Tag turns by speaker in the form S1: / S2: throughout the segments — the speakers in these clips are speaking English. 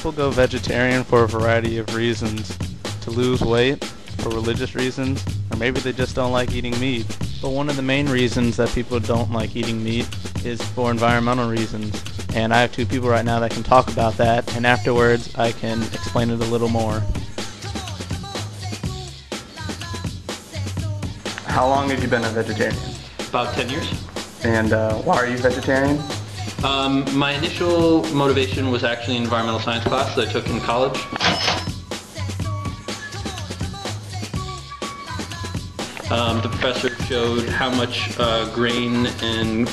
S1: People go vegetarian for a variety of reasons. To lose weight, for religious reasons, or maybe they just don't like eating meat. But one of the main reasons that people don't like eating meat is for environmental reasons. And I have two people right now that can talk about that, and afterwards I can explain it a little more. How long have you been a vegetarian?
S2: About 10 years.
S1: And why are you vegetarian?
S2: My initial motivation was actually an environmental science class that I took in college. The professor showed how much grain and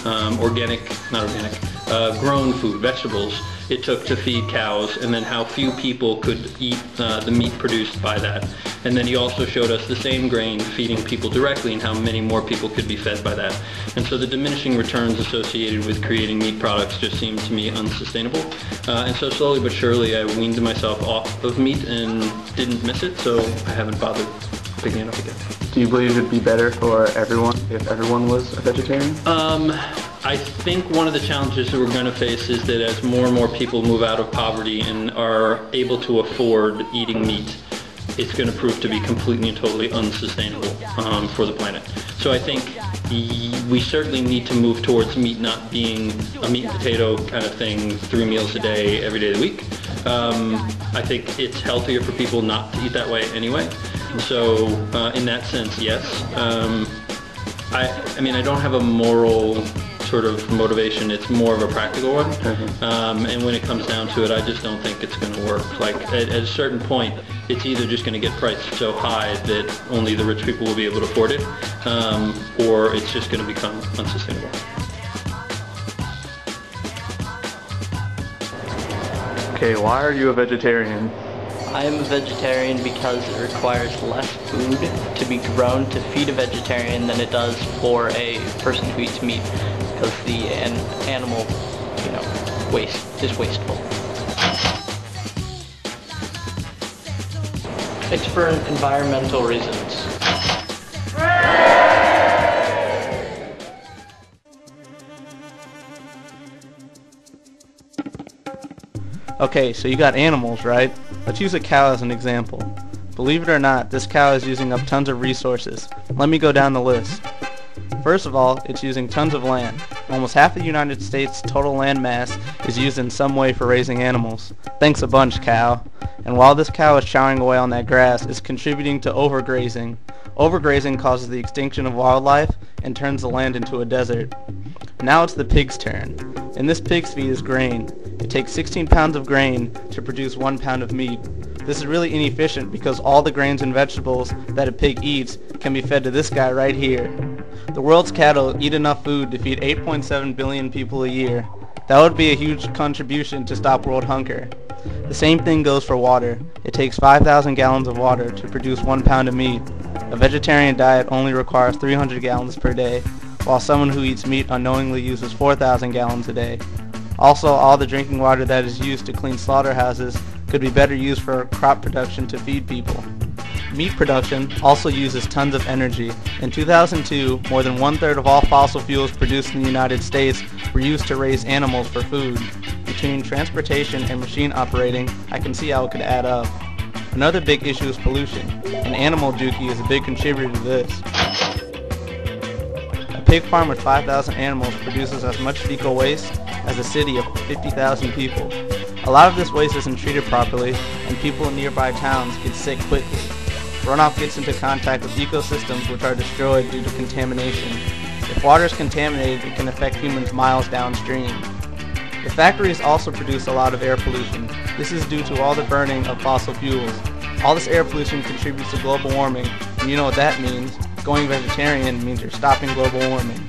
S2: grown food, vegetables, it took to feed cows, and then how few people could eat the meat produced by that. And then he also showed us the same grain feeding people directly and how many more people could be fed by that. And so the diminishing returns associated with creating meat products just seemed to me unsustainable. And so slowly but surely I weaned myself off of meat and didn't miss it, so I haven't bothered picking it up again.
S1: Do you believe it'd be better for everyone if everyone was a vegetarian?
S2: I think one of the challenges that we're going to face is that as more and more people move out of poverty and are able to afford eating meat, it's going to prove to be completely and totally unsustainable for the planet. So I think we certainly need to move towards meat not being a meat and potato kind of thing, 3 meals a day, every day of the week. I think it's healthier for people not to eat that way anyway. So in that sense, yes. I mean, I don't have a moral sort of motivation, it's more of a practical one. And when it comes down to it, I just don't think it's going to work. Like at a certain point, it's either just going to get priced so high that only the rich people will be able to afford it, or it's just going to become unsustainable.
S1: Okay, why are you a vegetarian?
S3: I am a vegetarian because it requires less food to be grown to feed a vegetarian than it does for a person who eats meat, because the animal, waste is wasteful. It's for environmental reasons.
S1: Okay, so you got animals, right? Let's use a cow as an example. Believe it or not, this cow is using up tons of resources. Let me go down the list. First of all, it's using tons of land. Almost half the United States' total land mass is used in some way for raising animals. Thanks a bunch, cow. And while this cow is chowing away on that grass, it's contributing to overgrazing. Overgrazing causes the extinction of wildlife and turns the land into a desert. Now it's the pig's turn. In this pig's feed is grain. It takes 16 pounds of grain to produce 1 pound of meat. This is really inefficient because all the grains and vegetables that a pig eats can be fed to this guy right here. The world's cattle eat enough food to feed 8.7 billion people a year. That would be a huge contribution to stop world hunger. The same thing goes for water. It takes 5,000 gallons of water to produce 1 pound of meat. A vegetarian diet only requires 300 gallons per day, while someone who eats meat unknowingly uses 4,000 gallons a day. Also, all the drinking water that is used to clean slaughterhouses could be better used for crop production to feed people. Meat production also uses tons of energy. In 2002, more than 1/3 of all fossil fuels produced in the United States were used to raise animals for food. Between transportation and machine operating, I can see how it could add up. Another big issue is pollution, and animal dookie is a big contributor to this. A pig farm with 5,000 animals produces as much fecal waste as a city of 50,000 people. A lot of this waste isn't treated properly, and people in nearby towns get sick quickly. Runoff gets into contact with ecosystems which are destroyed due to contamination. If water is contaminated, it can affect humans miles downstream. The factories also produce a lot of air pollution. This is due to all the burning of fossil fuels. All this air pollution contributes to global warming, and you know what that means. Going vegetarian means you're stopping global warming.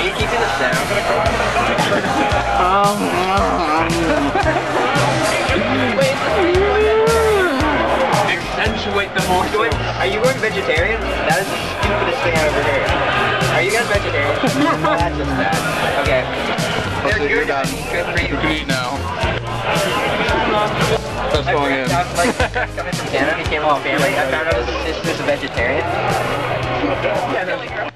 S4: Are you keeping the sound? Wait, accentuate the more. Are you going vegetarian? That is the stupidest thing I've ever heard. Are you guys vegetarian? That's just bad. Okay. They're good. Good for you.
S5: You can eat now. That's going in.
S4: Like, coming from Canada, he came with his family. I found out his sister's a vegetarian. Yeah,